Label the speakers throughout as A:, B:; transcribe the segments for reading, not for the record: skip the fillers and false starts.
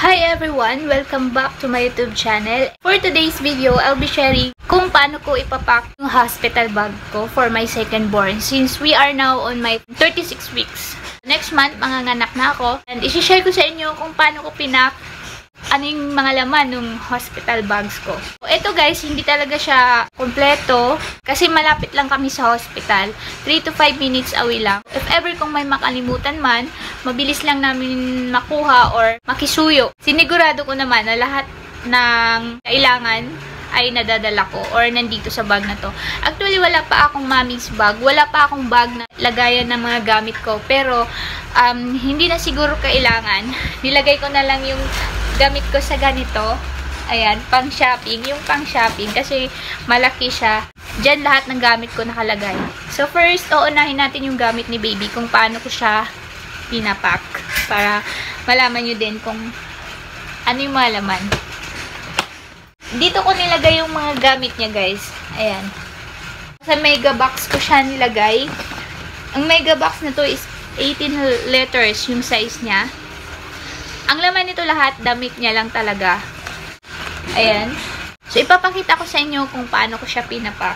A: Hi everyone! Welcome back to my YouTube channel. For today's video, I'll be sharing kung paano ko ipapak yung hospital bag ko for my second born since we are now on my 36 weeks. Next month, manganganak na ako and isi-share ko sa inyo kung paano ko pinak ano yung mga laman ng hospital bags ko. So, ito guys, hindi talaga siya kompleto kasi malapit lang kami sa hospital. 3 to 5 minutes away lang. If ever kung may makalimutan man, mabilis lang namin makuha or makisuyo. Sinigurado ko naman na lahat ng kailangan ay nadadala ko or nandito sa bag na to. Actually, wala pa akong mommy's bag. Wala pa akong bag na lagayan ng mga gamit ko. Pero, hindi na siguro kailangan. Nilagay ko na lang yung gamit ko sa ganito. Ayan, pang shopping. Yung pang shopping kasi malaki siya. Diyan lahat ng gamit ko nakalagay. So, first, uunahin natin yung gamit ni baby kung paano ko siya pinapak. Para malaman nyo din kung ano yung mga laman. Dito ko nilagay yung mga gamit niya, guys. Ayan. Sa mega box ko siya nilagay. Ang mega box na to is 18 letters yung size niya. Ang laman nito lahat, damit niya lang talaga. Ayan. So, ipapakita ko sa inyo kung paano ko siya pinapak.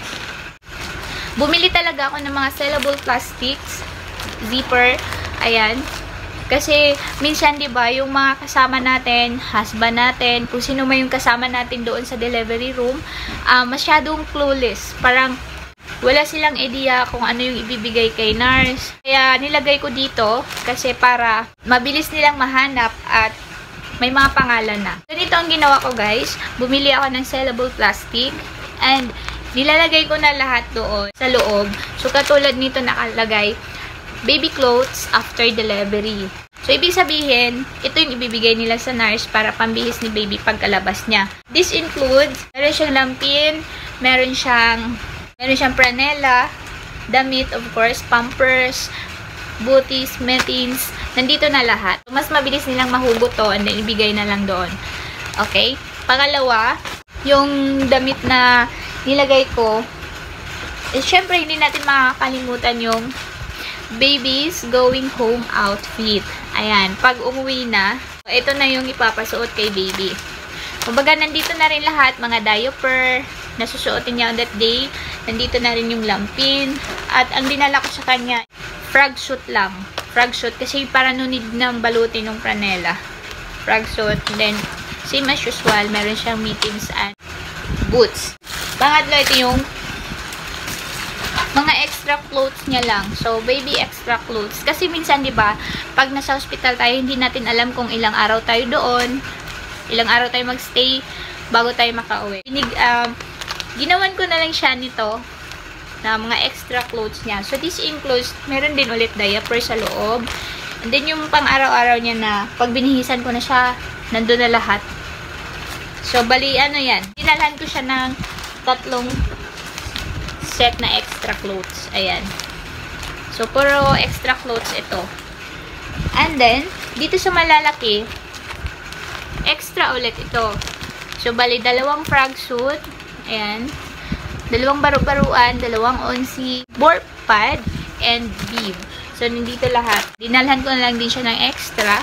A: Bumili talaga ako ng mga sellable plastics, zipper, ayan. Kasi, minsan, diba, yung mga kasama natin, husband natin, kung sino man yung kasama natin doon sa delivery room, masyadong clueless. Parang, wala silang idea kung ano yung ibibigay kay nurse. Kaya, nilagay ko dito, kasi para mabilis nilang mahanap at may mga pangalan na. Ganito ang ginawa ko, guys. Bumili ako ng sellable plastic, and nilalagay ko na lahat doon sa loob. So, katulad nito nakalagay, baby clothes after delivery. So, ibig sabihin, ito yung ibibigay nila sa nurse para pambihis ni baby pagkalabas niya. This includes, meron siyang lampin, meron siyang pranela, damit, of course, pampers, booties, metins, nandito na lahat. So, mas mabilis nilang mahugot to and then ibigay na lang doon. Okay? Pangalawa, yung damit na nilagay ko, syempre, hindi natin makakalimutan yung baby's going home outfit. Ayan, pag umuwi na, ito na yung ipapasuot kay baby. Kumbaga, nandito na rin lahat, mga diaper, na susuotin niya on that day. Nandito na rin yung lampin. At ang dinala ko sa kanya, frog suit lang. Frog suit, kasi para no need ng balutin ng pranela. Frog suit. Then, same as usual, meron siyang mittens and boots. Pangatlo, ito yung mga extra clothes niya lang. So, baby extra clothes. Kasi minsan, di ba, pag nasa hospital tayo, hindi natin alam kung ilang araw tayo doon, ilang araw tayo magstay bago tayo makauwi. Ginawan ko na lang siya nito na mga extra clothes niya. So, this includes, meron din ulit diaper sa loob. And then, yung pang araw-araw niya na pag binihisan ko na siya, nandun na lahat. So, bali, ano yan? Dinalhan ko siya ng 3 set na extra clothes. Ayan. So, puro extra clothes ito. And then, dito sa malalaki, extra ulit ito. So, bali, 2 frog suit. Ayan. 2 baru-baruan, 2 onsi, bork pad, and bib. So, nandito lahat. Dinalhan ko na lang din siya ng extra.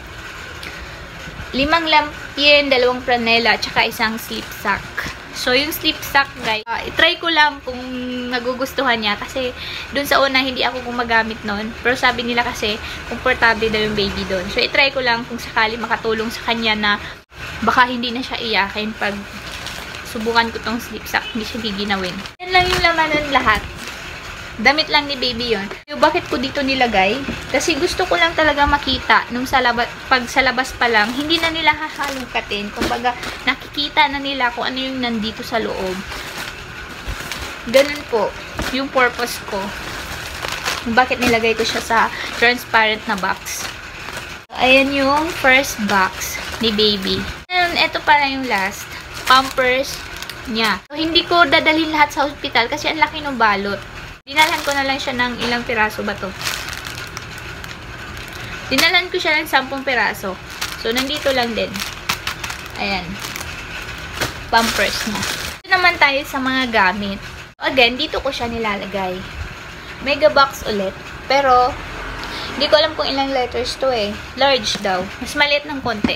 A: 5 lampin, 2 pranela, tsaka 1 slip sack. So, yung slip sack, guys, itry ko lang kung nagugustuhan niya. Kasi, dun sa una, hindi ako gumagamit nun. Pero sabi nila kasi, komportable daw yung baby dun. So, itry ko lang kung sakali makatulong sa kanya na baka hindi na siya iyakin pag subukan ko tong slip sack. Hindi siya giginawin. Yan lang yung laman ng lahat. Damit lang ni baby yon. Yung bakit ko dito nilagay? Kasi gusto ko lang talaga makita nung pag sa labas pa lang, hindi na nila hahalungkatin. Kumbaga, nakikita na nila kung ano yung nandito sa loob. Ganun po yung purpose ko. Bakit nilagay ko siya sa transparent na box. Ayan yung first box ni baby. And ito pala yung last. Pampers niya. So, hindi ko dadalhin lahat sa hospital kasi ang laki ng balot. Dinalhan ko na lang siya ng ilang piraso ba to? Dinalhan ko siya ng 10 piraso. So, nandito lang din. Ayan. Pampers na. Ito naman tayo sa mga gamit. Again, dito ko siya nilalagay. Mega box ulit. Pero, Hindi ko alam kung ilang letters to eh. Large daw. Mas maliit ng konti.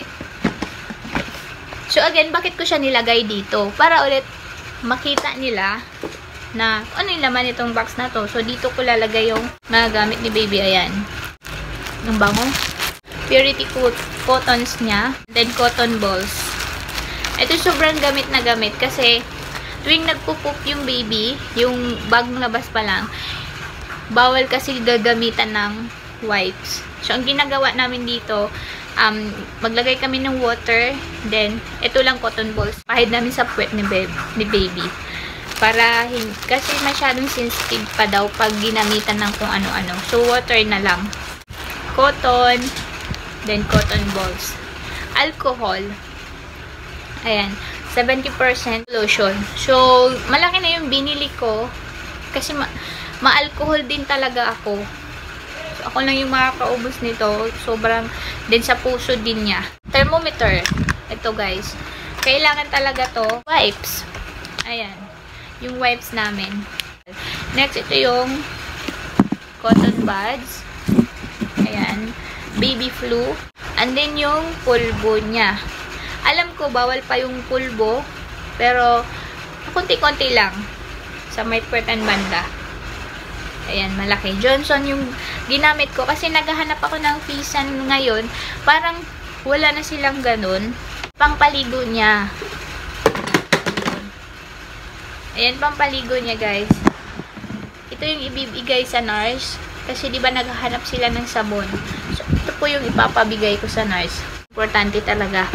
A: So again, bakit ko siya nilagay dito? Para ulit makita nila na ano yung laman itong box na to. So dito ko lalagay yung magagamit ni baby. Ayan. Ang bango. Purity cottons niya. Then cotton balls. Ito sobrang gamit na gamit kasi tuwing nagpupup yung baby, yung bagong labas pa lang, bawal kasi gagamitan ng wipes. So, ang ginagawa namin dito, maglagay kami ng water, then, ito lang cotton balls. Pahid namin sa puwet ni baby. Para, kasi masyadong sensitive pa daw pag ginamitan ng kung ano-ano. So, water na lang. Cotton, then cotton balls. Alcohol. Ayan. 70% lotion. So, malaki na yung binili ko. Kasi ma-alcohol din talaga ako. So, ako lang yung makakaubos nito. Sobrang din sa puso din niya. Thermometer. Ito guys. Kailangan talaga to. Wipes. Ayan. Yung wipes namin. Next, ito yung cotton buds. Ayan. Baby flu. And then yung pulbo niya. Alam ko, bawal pa yung pulbo. Pero, konti-konti lang. Sa may puwet and banda. Ayan, malaki. Johnson yung ginamit ko. Kasi naghahanap ako ng Fisan ngayon. Parang, wala na silang ganun. Pangpaligo niya. Ayan, pampaligo niya, guys. Ito yung ibibigay sa nurse. Kasi, di ba, naghahanap sila ng sabon. So, ito po yung ipapabigay ko sa nurse. Importante talaga.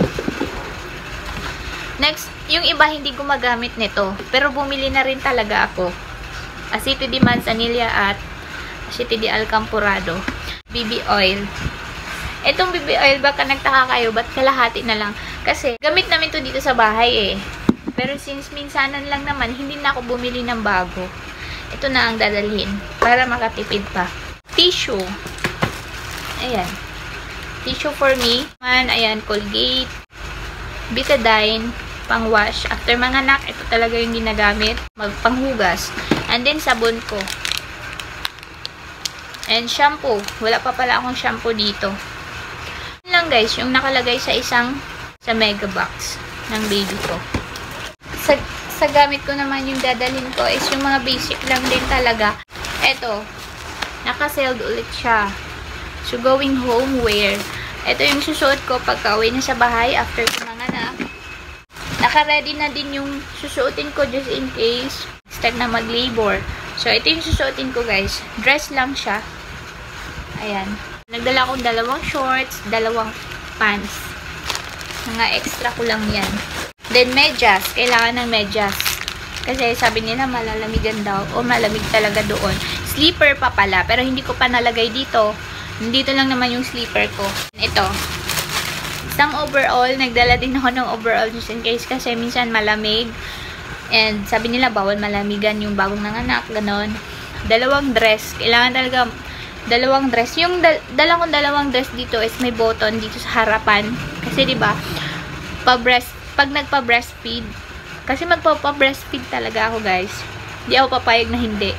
A: Next, yung iba hindi gumagamit nito. Pero bumili na rin talaga ako. Aceite de manzanilla at aceite de alcampurado. BB oil. Itong BB oil, baka nagtaka kayo, ba't kalahati na lang? Kasi, gamit namin to dito sa bahay eh. Pero since minsanan lang naman, hindi na ako bumili ng bago. Ito na ang dadalhin. Para makatipid pa. Tissue. Ayan. Tissue for me. Ayan, Colgate. Betadine. Pang-wash. After mga anak, ito talaga yung ginagamit. Magpanghugas. And then, sabon ko. And shampoo. Wala pa pala akong shampoo dito. Yun lang guys, yung nakalagay sa sa mega box ng baby ko. Sa gamit ko naman yung dadalhin ko is yung mga basic lang din talaga. Ito. Naka-sealed ulit siya. So, going home wear. Ito yung susuot ko pagka uwi na sa bahay after ko mga anak. Naka-ready na din yung susuotin ko just in case start na mag-labor. So, ito yung susuotin ko guys. Dress lang siya. Ayan. Nagdala akong 2 shorts, 2 pants. Mga extra ko lang yan. Then, medyas. Kailangan ng medyas. Kasi sabi nila malalamigan daw. O malamig talaga doon. Sleeper pa pala. Pero hindi ko pa nalagay dito. Dito lang naman yung sleeper ko. Ito. Isang overall. Nagdala din ako ng overall just in case kasi minsan malamig. And sabi nila bawal malamigan yung bagong nanganak. Ganon. 2 dress. Kailangan talaga 2 dress. Yung dala kong 2 dress dito is may button dito sa harapan. Kasi diba, pag nagpa-breastfeed, kasi magpa-breastfeed talaga ako guys. Hindi ako papayag na hindi.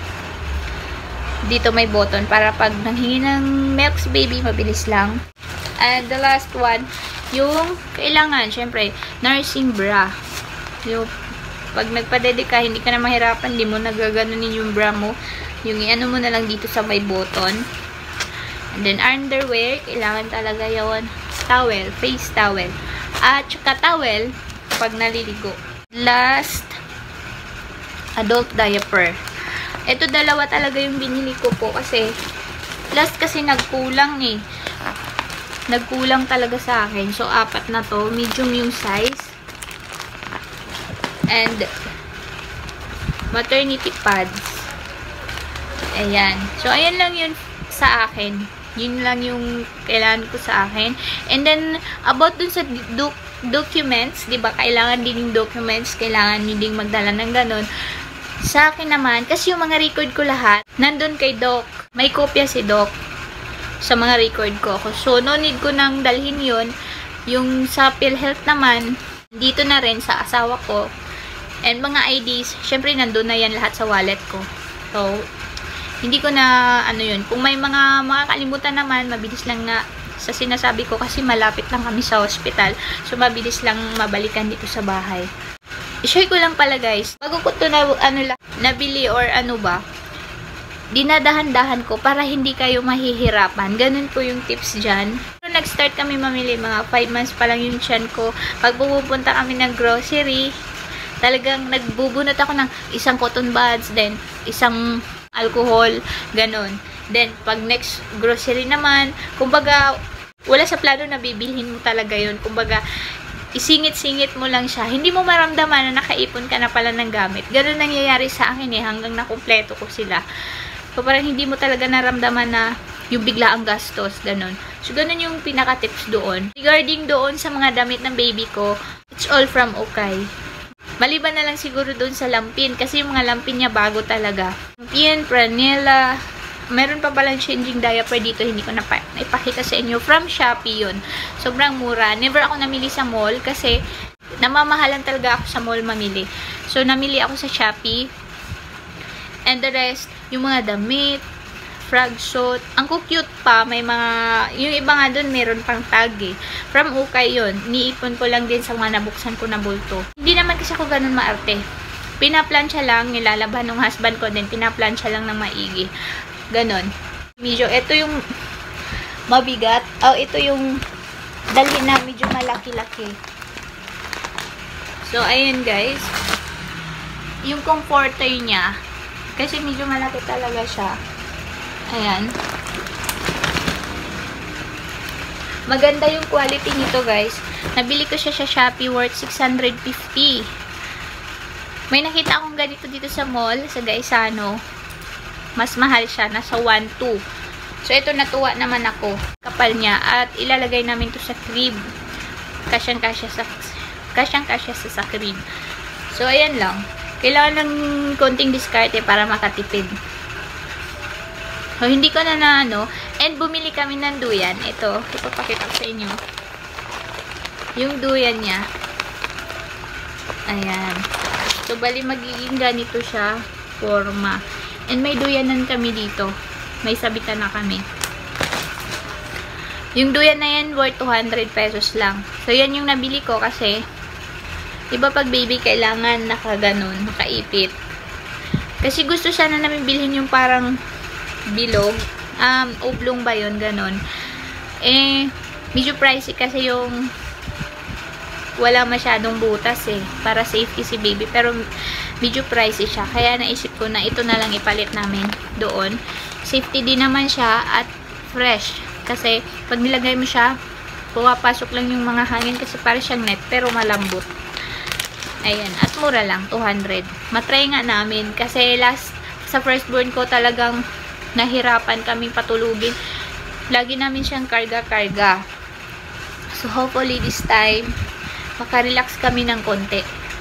A: Dito may button para pag nanghingi ng milk si baby, mabilis lang. And the last one, yung kailangan, syempre, nursing bra. Yung pag nagpadede ka, hindi ka na mahirapan, hindi mo nagaganunin yung bra mo. Yung i-ano mo na lang dito sa may button. And then underwear, kailangan talaga yun. Towel, face towel. At saka towel, pag naliligo. Last, adult diaper. Ito 2 talaga yung binili ko po kasi last kasi nagkulang eh. Nagkulang talaga sa akin. So, 4 na to. Medium yung size. And maternity pads. Ayan. So, ayan lang yun sa akin. Yun lang yung kailangan ko sa akin. And then, about dun sa documents, diba, kailangan din yung documents, kailangan nyo din magdala ng ganun. Sa akin naman, kasi yung mga record ko lahat, nandun kay Doc. May kopya si Doc sa mga record ko. So, no need ko nang dalhin yun. Yung sa PhilHealth naman, dito na rin sa asawa ko. And mga IDs, syempre nandun na yan lahat sa wallet ko. So, Hindi ko na, ano yun. Kung may mga makakalimutan naman, mabilis lang na sa sinasabi ko kasi malapit lang kami sa hospital. So, mabilis lang mabalikan dito sa bahay. I-share ko lang pala guys. Bago ko ito na, nabili or ano ba, dinadahan-dahan ko para hindi kayo mahihirapan. Ganun po yung tips dyan. So, nag-start kami mamili, mga 5 months pa lang yung tiyan ko. Pag pupunta kami ng grocery, talagang nagbubunot ako ng isang cotton buds, then isang alcohol, ganun. Then, pag next grocery naman, kumbaga, wala sa plano na bibilhin mo talaga yun. Kumbaga, isingit-singit mo lang siya. Hindi mo maramdaman na nakaipon ka na pala ng gamit. Ganun nangyayari sa akin hanggang nakumpleto ko sila. So, parang hindi mo talaga naramdaman na yung bigla ang gastos, ganun. So, ganun yung pinaka-tips doon. Regarding doon sa mga damit ng baby ko, it's all from Okay. Maliban na lang siguro doon sa lampin, kasi yung mga lampin niya bago talaga. Lampin, Pranela, meron pa palang changing diaper dito, hindi ko naipakita sa inyo. From Shopee yun. Sobrang mura. Never ako namili sa mall, kasi namamahalan talaga ako sa mall mamili. So, namili ako sa Shopee. And the rest, yung mga damit, frog suit. Ang cute pa, may mga, yung iba nga dun, meron pang tag eh. From Okay yun. Niipon ko lang din sa mga nabuksan ko na bulto. Hindi naman kasi ako ganun maarte. Pinaplansya lang, nilalaban ng husband ko din, pinaplansya lang ng maigi. Ganon. Medyo, ito yung mabigat. Ito yung dalhin na medyo malaki-laki. So, ayun guys. Yung comforter niya, kasi medyo malaki talaga siya. Ayan. Maganda yung quality nito guys. Nabili ko siya sa Shopee worth 650. May nakita akong ganito dito sa mall, sa Gaisano. Mas mahal siya. Nasa 1.2. So, ito natuwa naman ako. Kapal niya. At ilalagay namin to sa crib. Kasyang-kasya sa crib. So, ayan lang. Kailangan ng konting diskarte para makatipid. So, hindi ko na and bumili kami ng duyan. Ito, ipapakita ko sa inyo. Yung duyan niya. Ayan. So, bali magiging ganito siya forma. And may duyanan kami dito. May sabitan na kami. Yung duyan na yan, worth 200 pesos lang. So, yan yung nabili ko kasi iba pag baby, kailangan nakaganon, nakaipit. Kasi gusto siya na namin bilhin yung parang bilog. Oblong ba yun? Ganon. Medyo pricey kasi yung wala masyadong butas para safety si baby. Pero medyo pricey siya. Kaya naisip ko na ito na lang ipalit namin doon. Safety din naman siya at fresh. Kasi pag nilagay mo siya, pumapasok lang yung mga hangin kasi para siyang net pero malambot. Ayan. At mura lang. 200. Matry nga namin. Kasi sa firstborn ko talagang nahirapan kaming patulugin. Lagi namin siyang karga-karga. So, hopefully this time, makarelax kami ng konti.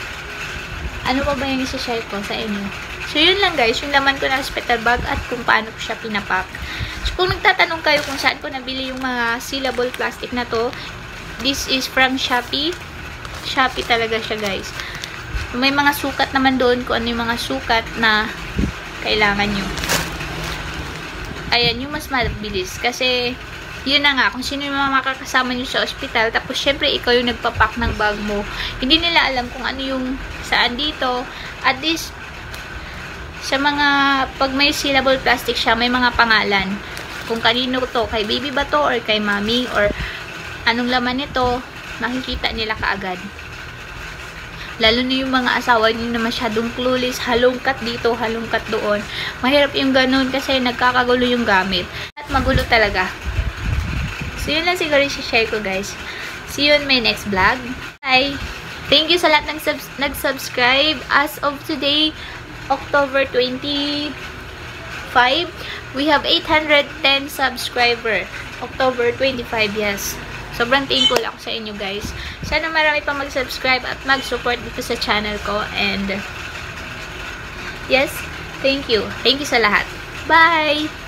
A: Ano pa ba yung isa-share ko sa inyo? So, yun lang guys. Yung laman ko na hospital bag at kung paano ko siya pinapak. So, kung nagtatanong kayo kung saan ko nabili yung mga sealable plastic na to, this is from Shopee. Shopee talaga siya guys. May mga sukat naman doon kung ano yung mga sukat na kailangan nyo. Ayan, yung mas mabilis. Kasi, yun na nga, kung sino yung mga makakasama nyo sa ospital, tapos syempre ikaw yung nagpapak ng bag mo. Hindi nila alam kung ano yung saan dito. At least, sa mga, pag may sealable plastic siya, may mga pangalan. Kung kanino to, kay baby ba to, or kay mommy, or anong laman nito, makikita nila kaagad. Lalo na yung mga asawa nyo na masyadong clueless, halongkat dito, halongkat doon. Mahirap yung ganun kasi nagkakagulo yung gamit. At magulo talaga. So, yun lang siguro i-share ko guys. See you in my next vlog. Bye! Thank you sa lahat ng nag-subscribe. As of today, October 25, we have 810 subscriber. October 25, yes. Sobrang thankful ako sa inyo guys. Sana marami pang mag-subscribe at mag-support dito sa channel ko. And yes, thank you. Thank you sa lahat. Bye!